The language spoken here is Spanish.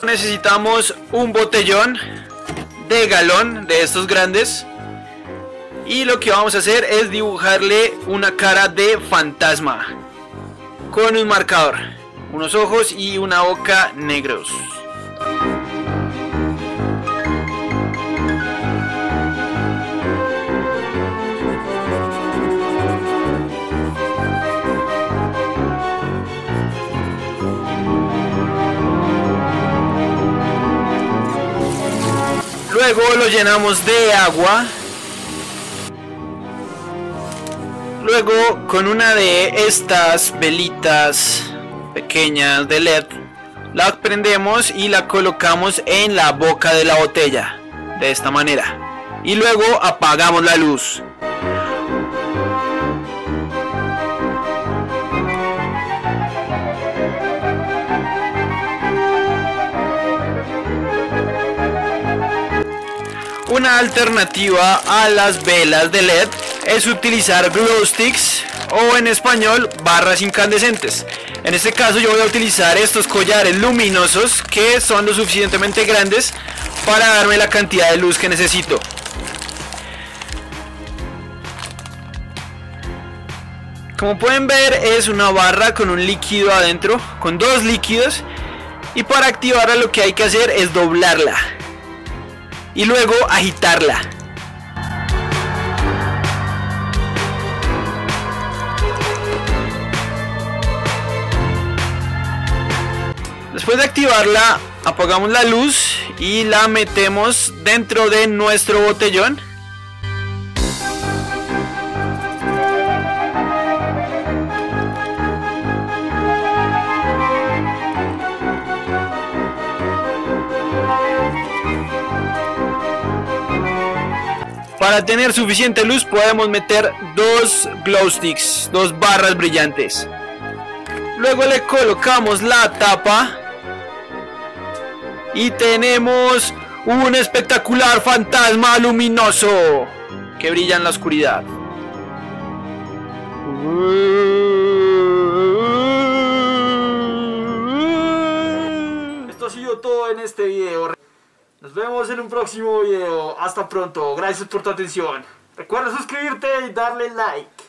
Necesitamos un botellón de galón de estos grandes. Y lo que vamos a hacer es dibujarle una cara de fantasma con un marcador, unos ojos y una boca negros. Luego lo llenamos de agua. Luego con una de estas velitas pequeñas de LED la prendemos y la colocamos en la boca de la botella de esta manera y luego apagamos la luz. Una alternativa a las velas de LED es utilizar glow sticks o en español barras incandescentes. En este caso yo voy a utilizar estos collares luminosos que son lo suficientemente grandes para darme la cantidad de luz que necesito. Como pueden ver, es una barra con un líquido adentro, con dos líquidos, y para activarla lo que hay que hacer es doblarla y luego agitarla. Después de activarla, apagamos la luz y la metemos dentro de nuestro botellón. Para tener suficiente luz podemos meter dos glow sticks, dos barras brillantes. Luego le colocamos la tapa y tenemos un espectacular fantasma luminoso que brilla en la oscuridad. Esto ha sido todo en este video. Nos vemos en un próximo video. Hasta pronto. Gracias por tu atención. Recuerda suscribirte y darle like.